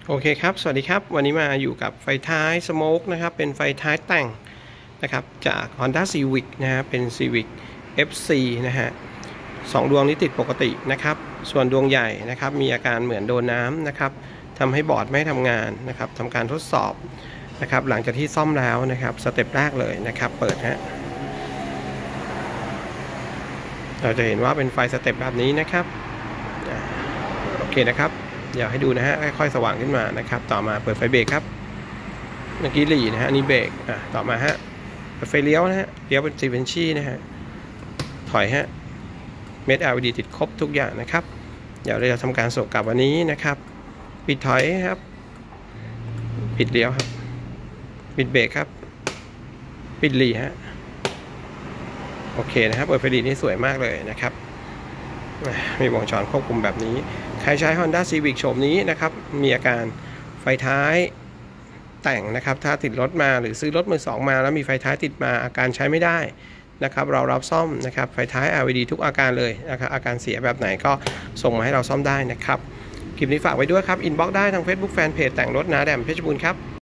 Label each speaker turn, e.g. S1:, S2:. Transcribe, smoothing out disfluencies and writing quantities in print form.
S1: โอเคครับสวัสดีครับวันนี้มาอยู่กับไฟท้ายสโมกนะครับเป็นไฟท้ายแต่งนะครับจาก Honda Civic นะฮะเป็น Civic FC นะฮะ2 ดวงนี้ติดปกตินะครับส่วนดวงใหญ่นะครับมีอาการเหมือนโดนน้ำนะครับทำให้บอร์ดไม่ทำงานนะครับทำการทดสอบนะครับหลังจากที่ซ่อมแล้วนะครับสเต็ปแรกเลยนะครับเปิดฮะเราจะเห็นว่าเป็นไฟสเต็ปแบบนี้นะครับโอเคนะครับอยากให้ดูนะฮะค่อยๆสว่างขึ้นมานะครับต่อมาเปิดไฟเบรกครับเมื่อกี้หลีนะฮะนี่เบรกต่อมาฮะเปิดไฟเลี้ยวนะฮะเลี้ยวเป็นซีเวนชี่นะฮะถอยฮะเม็ด LED ติดครบทุกอย่างนะครับเดี๋ยวเราจะทำการส่งกลับวันนี้นะครับปิดถอยครับปิดเลี้ยวครับปิดเบรกครับปิดหลีฮะโอเคนะครับเปิดไฟหลีนี่สวยมากเลยนะครับมีวงจรควบคุมแบบนี้ใครใช้ Honda Civic โฉมนี้นะครับมีอาการไฟท้ายแต่งนะครับถ้าติดรถมาหรือซื้อรถมือสองมาแล้วมีไฟท้ายติดมาอาการใช้ไม่ได้นะครับเรารับซ่อมนะครับไฟท้าย LED ทุกอาการเลยนะครับอาการเสียแบบไหนก็ส่งมาให้เราซ่อมได้นะครับคลิปนี้ฝากไว้ด้วยครับอินบ็อกซ์ได้ทาง Facebook Fanpage แต่งรถนาแดมเพชรบูรณ์ครับ